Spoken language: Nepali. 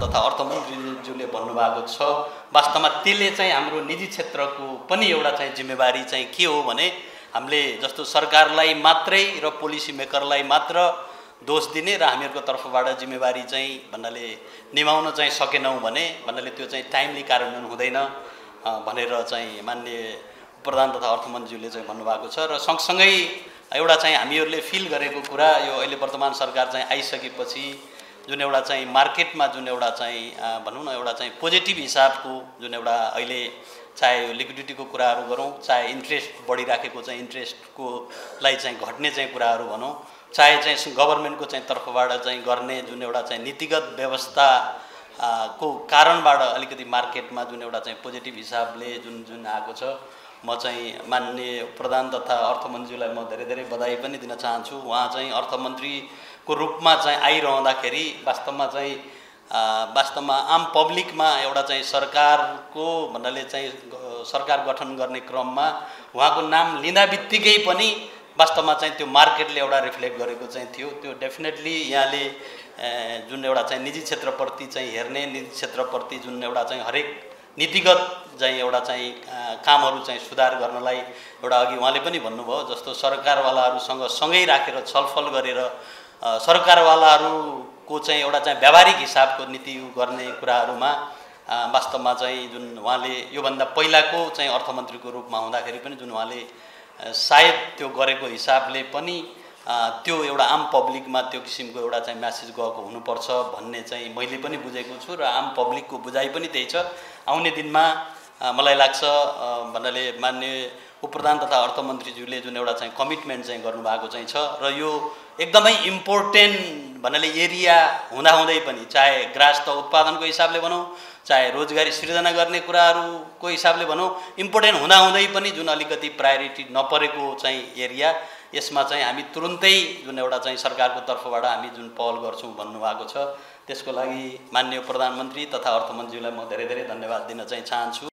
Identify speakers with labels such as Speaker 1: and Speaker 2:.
Speaker 1: तथा अर्थमन्त्रीज्यूले भन्नुभएको छ वास्तवमा त्यसले चाहिँ हाम्रो निजी क्षेत्रको पनि एउटा चाहिँ जिम्मेवारी चाहिँ के हो भने हामीले जस्तो सरकारलाई मात्रै र पोलिसी मेकरलाई मात्र दोष दिने र हामीहरूको तर्फबाट जिम्मेवारी चाहिँ भन्नाले निभाउन चाहिँ सकेनौँ भने भन्नाले त्यो चाहिँ टाइमली कार्यान्वयन हुँदैन भनेर चाहिँ माननीय प्रधान तथा अर्थमन्त्रीज्यूले चाहिँ भन्नुभएको छ र सँगसँगै एउटा चाहिँ हामीहरूले फिल गरेको कुरा यो अहिले वर्तमान सरकार चाहिँ आइसकेपछि जुन एउटा चाहिँ मार्केटमा जुन एउटा चाहिँ भनौँ न एउटा चाहिँ पोजिटिभ हिसाबको जुन एउटा अहिले चाहे यो लिक्विडिटीको कुराहरू गरौँ चाहे इन्ट्रेस्ट बढिराखेको चाहिँ इन्ट्रेस्टको लाई चाहिँ घट्ने चाहिँ कुराहरू भनौँ चाहे चाहिँ गभर्मेन्टको चाहिँ तर्फबाट चाहिँ गर्ने जुन एउटा चाहिँ नीतिगत व्यवस्था को कारणबाट अलिकति मार्केटमा जुन एउटा चाहिँ पोजिटिभ हिसाबले जुन आएको छ म चाहिँ माननीय प्रधान तथा अर्थमन्त्रीलाई म धेरै धेरै बधाई पनि दिन चाहन्छु। उहाँ चाहिँ अर्थमन्त्रीको रूपमा चाहिँ आइरहँदाखेरि वास्तवमा आम पब्लिकमा एउटा चाहिँ सरकारको भन्नाले चाहिँ सरकार गठन गर्ने क्रममा उहाँको नाम लिँदा बित्तिकै पनि वास्तवमा चाहिँ त्यो मार्केटले एउटा रिफ्लेक्ट गरेको चाहिँ थियो। त्यो डेफिनेटली यहाँले जुन एउटा चाहिँ निजी क्षेत्रप्रति चाहिँ हेर्ने निजी क्षेत्रप्रति जुन एउटा चाहिँ हरेक नीतिगत चाहिँ एउटा चाहिँ कामहरू चाहिँ सुधार गर्नलाई एउटा अघि उहाँले पनि भन्नुभयो जस्तो सरकारवालाहरूसँग सँगै राखेर छलफल गरेर सरकारवालाहरूको चाहिँ एउटा चाहिँ व्यावहारिक हिसाबको नीति गर्ने कुराहरूमा वास्तवमा चाहिँ जुन उहाँले योभन्दा पहिलाको चाहिँ अर्थमन्त्रीको रूपमा हुँदाखेरि पनि जुन उहाँले सायद त्यो गरेको हिसाबले पनि त्यो एउटा आम पब्लिकमा त्यो किसिमको एउटा चाहिँ म्यासेज गएको हुनुपर्छ भन्ने चाहिँ मैले पनि बुझेको छु र आम पब्लिकको बुझाइ पनि त्यही छ। आउने दिनमा मलाई लाग्छ भन्नाले माननीय उपप्रधान तथा अर्थमन्त्रीज्यूले जुन एउटा चाहिँ कमिटमेन्ट चाहिँ गर्नुभएको चाहिँ छ र यो एकदमै इम्पोर्टेन्ट भन्नाले एरिया हुँदाहुँदै पनि चाहे ग्रास त उत्पादनको हिसाबले भनौँ चाहे रोजगारी सृजना गर्ने कुराहरूको हिसाबले भनौँ इम्पोर्टेन्ट हुँदाहुँदै पनि जुन अलिकति प्रायोरिटी नपरेको चाहिँ एरिया यसमा चाहिँ हामी तुरुन्तै जुन एउटा चाहिँ सरकारको तर्फबाट हामी जुन पहल गर्छौँ भन्नुभएको छ त्यसको लागि माननीय प्रधानमन्त्री तथा अर्थमन्त्रीलाई म धेरै धेरै धन्यवाद दिन चाहिँ चाहन्छु।